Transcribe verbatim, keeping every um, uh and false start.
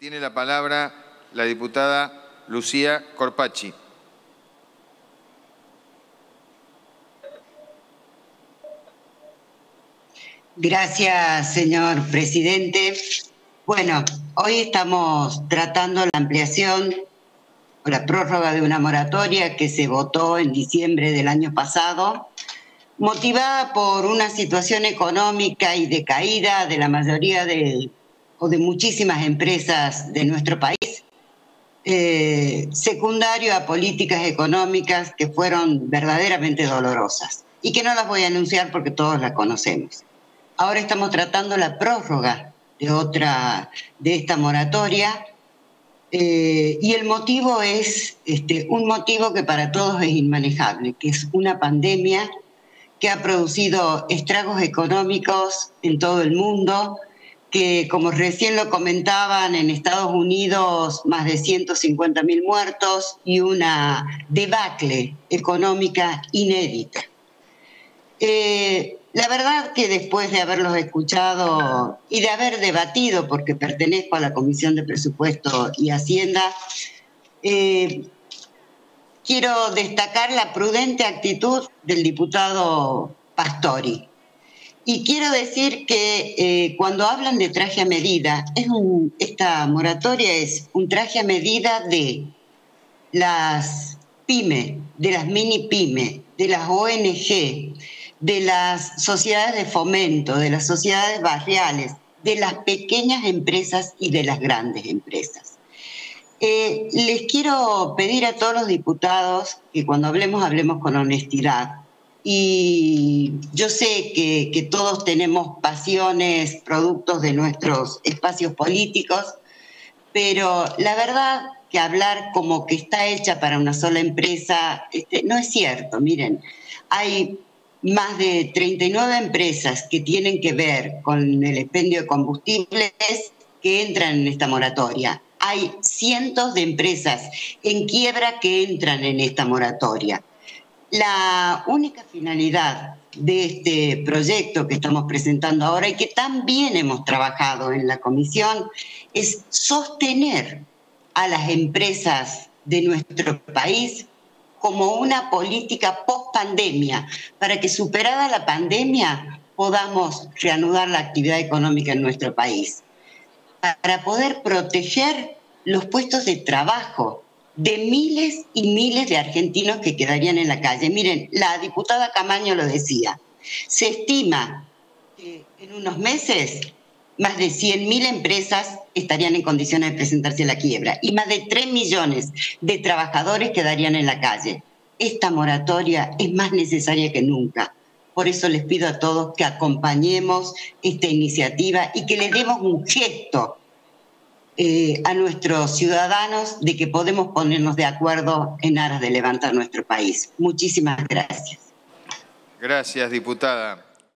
Tiene la palabra la diputada Lucía Corpacci. Gracias, señor presidente. Bueno, hoy estamos tratando la ampliación o la prórroga de una moratoria que se votó en diciembre del año pasado, motivada por una situación económica y de caída de la mayoría de, o de muchísimas empresas de nuestro país, eh, secundario a políticas económicas que fueron verdaderamente dolorosas y que no las voy a anunciar porque todos las conocemos. Ahora estamos tratando la prórroga de otra, de esta moratoria, eh, y el motivo es este, un motivo que para todos es inmanejable, que es una pandemia que ha producido estragos económicos en todo el mundo, que como recién lo comentaban, en Estados Unidos más de ciento cincuenta mil muertos y una debacle económica inédita. Eh, la verdad que después de haberlos escuchado y de haber debatido, porque pertenezco a la Comisión de Presupuesto y Hacienda, eh, quiero destacar la prudente actitud del diputado Pastori. Y quiero decir que eh, cuando hablan de traje a medida, es un, esta moratoria es un traje a medida de las pymes, de las mini pymes, de las O N G, de las sociedades de fomento, de las sociedades barriales, de las pequeñas empresas y de las grandes empresas. Eh, les quiero pedir a todos los diputados que cuando hablemos, hablemos con honestidad. Y yo sé que, que todos tenemos pasiones, productos de nuestros espacios políticos, pero la verdad que hablar como que está hecha para una sola empresa este, no es cierto. Miren, hay más de treinta y nueve empresas que tienen que ver con el expendio de combustibles que entran en esta moratoria. Hay cientos de empresas en quiebra que entran en esta moratoria. La única finalidad de este proyecto que estamos presentando ahora y que también hemos trabajado en la comisión es sostener a las empresas de nuestro país como una política post-pandemia, para que superada la pandemia podamos reanudar la actividad económica en nuestro país, para poder proteger los puestos de trabajo de miles y miles de argentinos que quedarían en la calle. Miren, la diputada Camaño lo decía, se estima que en unos meses más de cien mil empresas estarían en condiciones de presentarse a la quiebra y más de tres millones de trabajadores quedarían en la calle. Esta moratoria es más necesaria que nunca. Por eso les pido a todos que acompañemos esta iniciativa y que le demos un gesto eh, a nuestros ciudadanos de que podemos ponernos de acuerdo en aras de levantar nuestro país. Muchísimas gracias. Gracias, diputada.